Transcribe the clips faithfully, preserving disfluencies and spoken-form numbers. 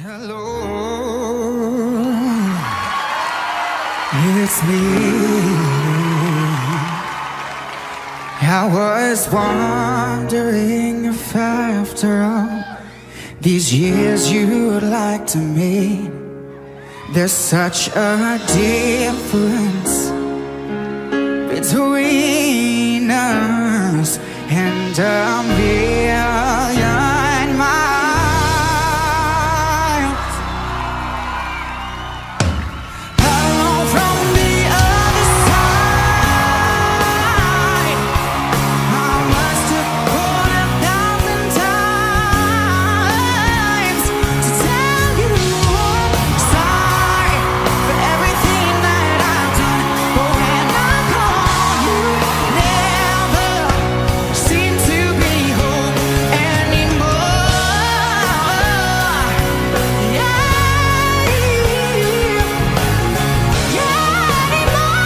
Hello, it's me. I was wondering if after all these years you would like to meet. There's such a difference between us and a million miles. Hello from the other side. I must have called a thousand times to tell you I'm sorry for everything that I've done. But when I call, you never seem to be home anymore. Yeah, yeah,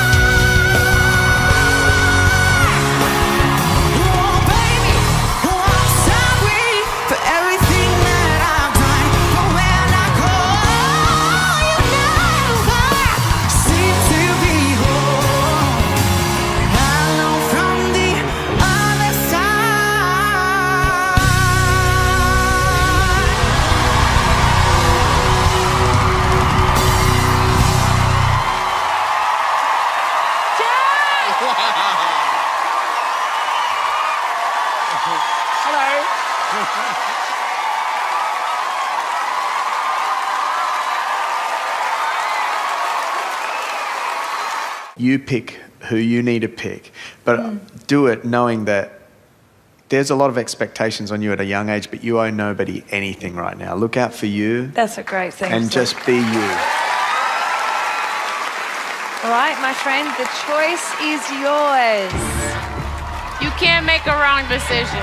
anymore. Oh, baby, oh, I'm sorry for everything that I've done. But when I call, you never seem to be home. Hello from the other side. Hello. You pick who you need to pick, but do it knowing that there's a lot of expectations on you at a young age, but you owe nobody anything right now. Look out for you That's a great thing. and to just be you. All right, my friend, the choice is yours. You can't make a wrong decision.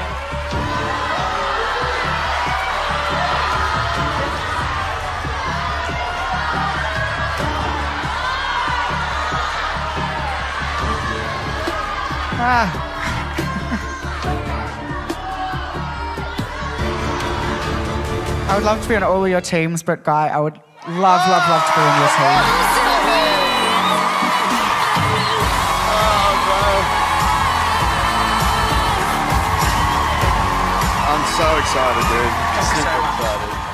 I would love to be on all of your teams, but Guy, I would love, love, love to be on your team. I'm so excited, dude. Thank you so Super much. excited.